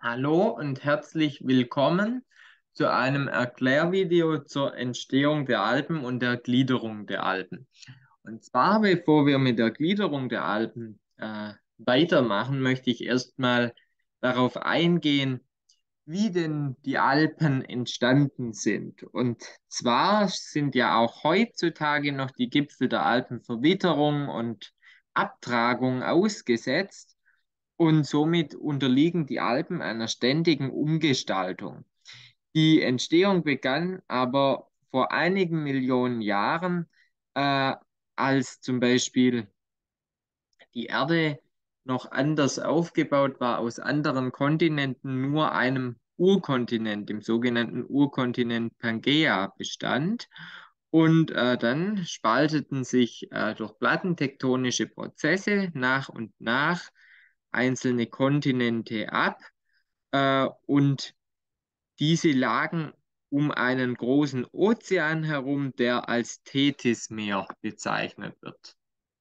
Hallo und herzlich willkommen zu einem Erklärvideo zur Entstehung der Alpen und der Gliederung der Alpen. Und zwar, bevor wir mit der Gliederung der Alpen weitermachen, möchte ich erstmal darauf eingehen, wie denn die Alpen entstanden sind. Und zwar sind ja auch heutzutage noch die Gipfel der Alpen Verwitterung und Abtragung ausgesetzt. Und somit unterliegen die Alpen einer ständigen Umgestaltung. Die Entstehung begann aber vor einigen Millionen Jahren, äh, als zum Beispiel die Erde noch anders aufgebaut war, aus anderen Kontinenten nur einem Urkontinent, dem sogenannten Urkontinent Pangäa, bestand. Und dann spalteten sich durch plattentektonische Prozesse nach und nach einzelne Kontinente ab. Und diese lagen um einen großen Ozean herum, der als Tethysmeer bezeichnet wird.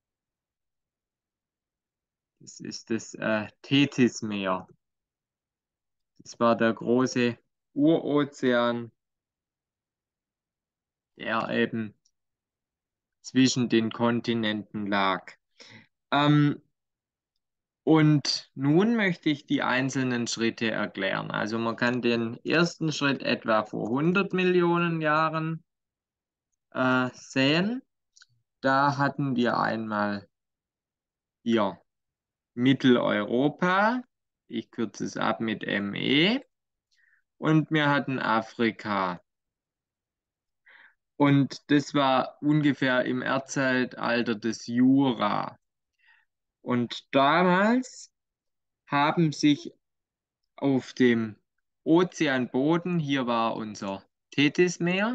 Das ist das Tethysmeer. Das war der große Urozean, der eben zwischen den Kontinenten lag. Ähm, und nun möchte ich die einzelnen Schritte erklären. Also man kann den ersten Schritt etwa vor 100 Millionen Jahren sehen. Da hatten wir einmal hier Mitteleuropa. Ich kürze es ab mit ME. Und wir hatten Afrika. Und das war ungefähr im Erdzeitalter des Jura. Und damals haben sich auf dem Ozeanboden, hier war unser Tethysmeer,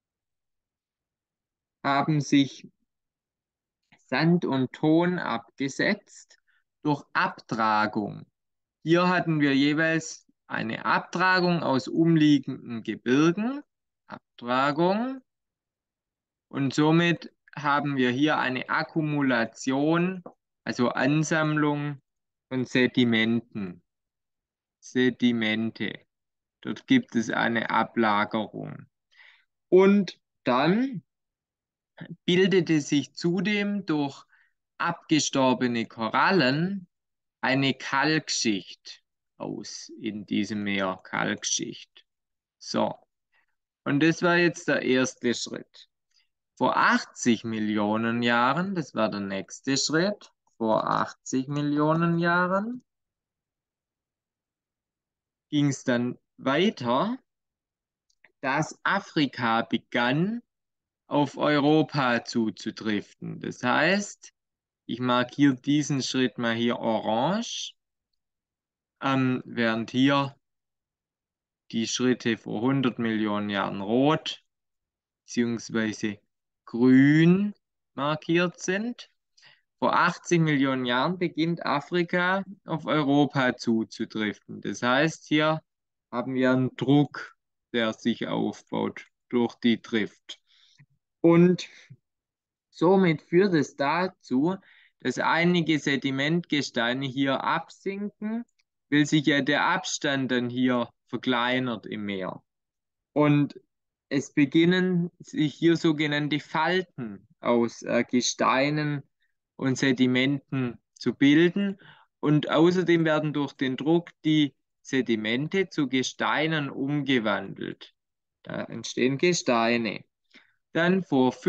haben sich Sand und Ton abgesetzt durch Abtragung. Hier hatten wir jeweils eine Abtragung aus umliegenden Gebirgen, Abtragung, und somit haben wir hier eine Akkumulation, also Ansammlung von Sedimenten, Sedimente. Dort gibt es eine Ablagerung. Und dann bildete sich zudem durch abgestorbene Korallen eine Kalkschicht aus in diesem Meer, Kalkschicht. So, und das war jetzt der erste Schritt. Vor 80 Millionen Jahren, das war der nächste Schritt, vor 80 Millionen Jahren ging es dann weiter, dass Afrika begann, auf Europa zuzudriften. Das heißt, ich markiere diesen Schritt mal hier orange, während hier die Schritte vor 100 Millionen Jahren rot bzw. grün markiert sind. Vor 80 Millionen Jahren beginnt Afrika auf Europa zuzudriften. Das heißt, hier haben wir einen Druck, der sich aufbaut durch die Drift. Und somit führt es dazu, dass einige Sedimentgesteine hier absinken, weil sich ja der Abstand dann hier verkleinert im Meer. Und es beginnen sich hier sogenannte Falten aus Gesteinen und Sedimenten zu bilden. Und außerdem werden durch den Druck die Sedimente zu Gesteinen umgewandelt. Da entstehen Gesteine. Dann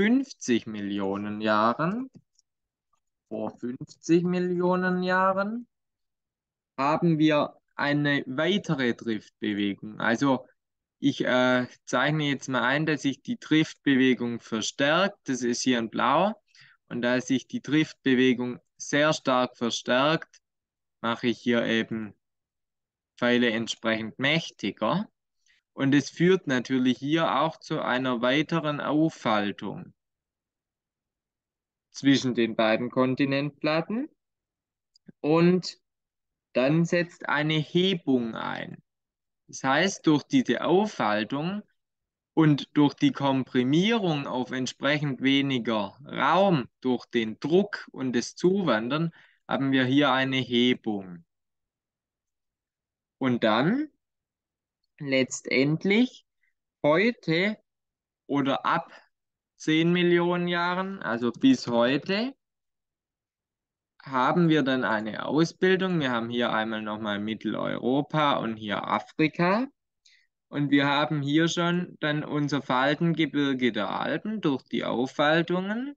vor 50 Millionen Jahren, haben wir eine weitere Driftbewegung. Also ich zeichne jetzt mal ein, dass sich die Driftbewegung verstärkt. Das ist hier in Blau. Und da sich die Driftbewegung sehr stark verstärkt, mache ich hier eben Pfeile entsprechend mächtiger. Und es führt natürlich hier auch zu einer weiteren Auffaltung zwischen den beiden Kontinentplatten. Und dann setzt eine Hebung ein. Das heißt, durch diese Auffaltung und durch die Komprimierung auf entsprechend weniger Raum, durch den Druck und das Zuwandern, haben wir hier eine Hebung. Und dann letztendlich heute oder ab 10 Millionen Jahren, also bis heute, haben wir dann eine Ausbildung. Wir haben hier einmal nochmal Mitteleuropa und hier Afrika. Und wir haben hier schon dann unser Faltengebirge der Alpen durch die Auffaltungen.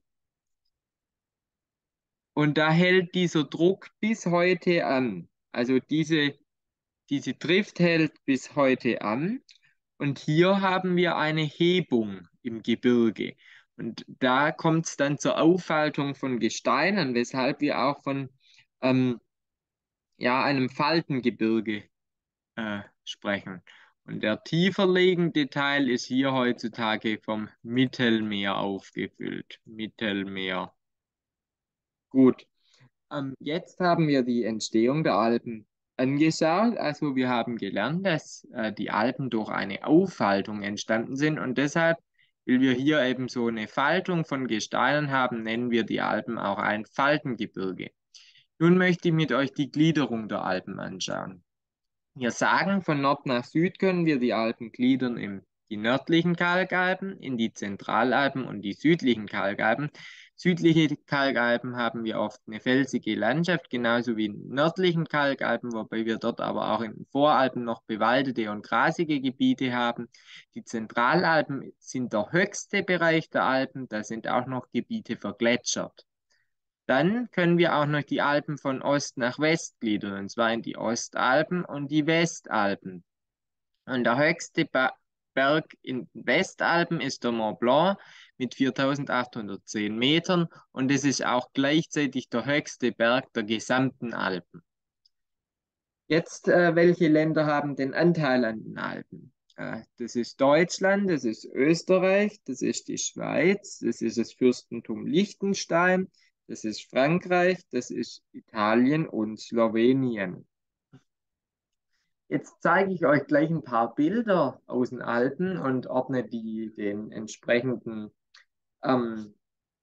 Und da hält dieser Druck bis heute an. Also diese Drift hält bis heute an. Und hier haben wir eine Hebung im Gebirge. Und da kommt es dann zur Auffaltung von Gesteinen, weshalb wir auch von ähm, ja, einem Faltengebirge sprechen. Und der tiefer liegende Teil ist hier heutzutage vom Mittelmeer aufgefüllt. Mittelmeer. Gut. Jetzt haben wir die Entstehung der Alpen angeschaut. Also wir haben gelernt, dass die Alpen durch eine Auffaltung entstanden sind und deshalb, weil wir hier eben so eine Faltung von Gesteinen haben, nennen wir die Alpen auch ein Faltengebirge. Nun möchte ich mit euch die Gliederung der Alpen anschauen. Wir sagen, von Nord nach Süd können wir die Alpen gliedern in die nördlichen Kalkalpen, in die Zentralalpen und die südlichen Kalkalpen. Südliche Kalkalpen haben wir oft eine felsige Landschaft, genauso wie in nördlichen Kalkalpen, wobei wir dort aber auch in den Voralpen noch bewaldete und grasige Gebiete haben. Die Zentralalpen sind der höchste Bereich der Alpen, da sind auch noch Gebiete vergletschert. Dann können wir auch noch die Alpen von Ost nach West gliedern, und zwar in die Ostalpen und die Westalpen. Und der höchste Berg in den Westalpen ist der Mont Blanc mit 4.810 Metern und es ist auch gleichzeitig der höchste Berg der gesamten Alpen. Jetzt, welche Länder haben den Anteil an den Alpen? Das ist Deutschland, das ist Österreich, das ist die Schweiz, das ist das Fürstentum Liechtenstein, das ist Frankreich, das ist Italien und Slowenien. Jetzt zeige ich euch gleich ein paar Bilder aus den Alpen und ordne die den entsprechenden ähm,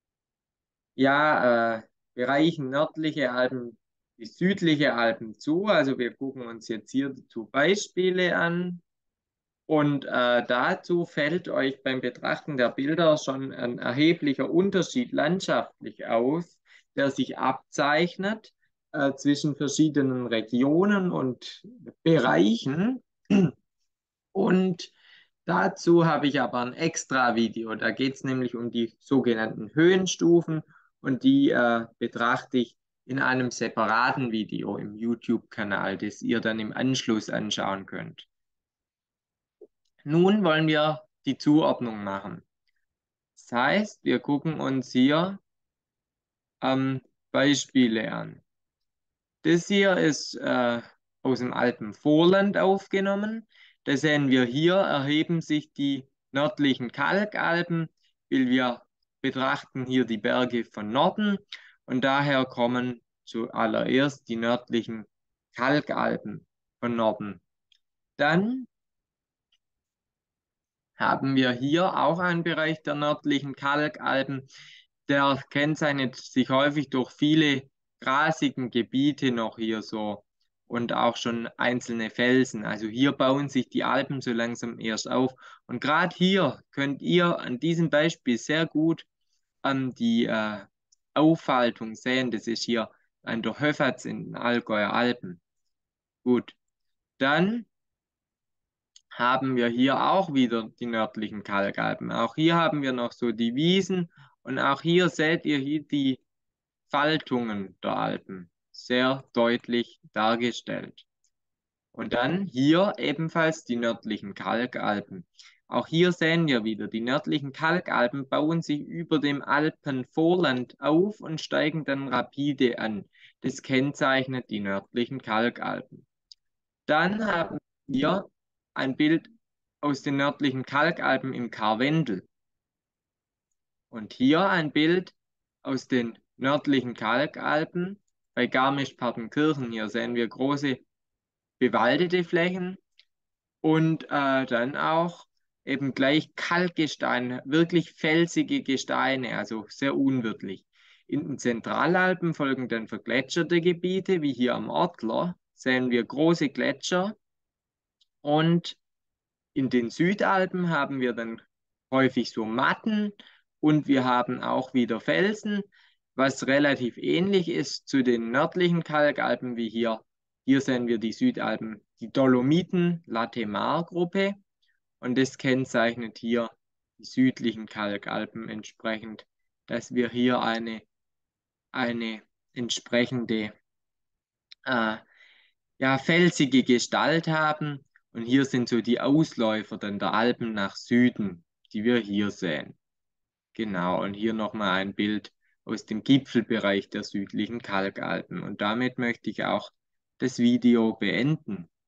Bereichen nördliche Alpen bis südliche Alpen zu. Also wir gucken uns jetzt hier dazu Beispiele an. Und dazu fällt euch beim Betrachten der Bilder schon ein erheblicher Unterschied landschaftlich aus, der sich abzeichnet zwischen verschiedenen Regionen und Bereichen. Und dazu habe ich aber ein extra Video. Da geht es nämlich um die sogenannten Höhenstufen und die betrachte ich in einem separaten Video im YouTube-Kanal, das ihr dann im Anschluss anschauen könnt. Nun wollen wir die Zuordnung machen. Das heißt, wir gucken uns hier Beispiele an. Das hier ist aus dem Alpenvorland aufgenommen. Da sehen wir hier, erheben sich die nördlichen Kalkalpen, weil wir betrachten hier die Berge von Norden und daher kommen zuallererst die nördlichen Kalkalpen von Norden. Dann haben wir hier auch einen Bereich der nördlichen Kalkalpen. Der kennzeichnet sich häufig durch viele grasigen Gebiete noch hier so und auch schon einzelne Felsen. Also hier bauen sich die Alpen so langsam erst auf. Und gerade hier könnt ihr an diesem Beispiel sehr gut die Auffaltung sehen. Das ist hier an der Höfatz in den Allgäuer Alpen. Gut, dann haben wir hier auch wieder die nördlichen Kalkalpen. Auch hier haben wir noch so die Wiesen und auch hier seht ihr hier die Faltungen der Alpen sehr deutlich dargestellt. Und dann hier ebenfalls die nördlichen Kalkalpen. Auch hier sehen wir wieder, die nördlichen Kalkalpen bauen sich über dem Alpenvorland auf und steigen dann rapide an. Das kennzeichnet die nördlichen Kalkalpen. Dann haben wir ein Bild aus den nördlichen Kalkalpen im Karwendel. Und hier ein Bild aus den nördlichen Kalkalpen bei Garmisch-Partenkirchen. Hier sehen wir große bewaldete Flächen und dann auch eben gleich Kalkgestein, wirklich felsige Gesteine, also sehr unwirtlich. In den Zentralalpen folgen dann vergletscherte Gebiete, wie hier am Ortler, sehen wir große Gletscher Und in den Südalpen haben wir dann häufig so Matten und wir haben auch wieder Felsen, was relativ ähnlich ist zu den nördlichen Kalkalpen wie hier. Hier sehen wir die Südalpen, die Dolomiten-Latemar-Gruppe und das kennzeichnet hier die südlichen Kalkalpen entsprechend, dass wir hier eine entsprechende äh, ja, felsige Gestalt haben. Und hier sind so die Ausläufer dann der Alpen nach Süden, die wir hier sehen. Genau, und hier nochmal ein Bild aus dem Gipfelbereich der südlichen Kalkalpen. Und damit möchte ich auch das Video beenden.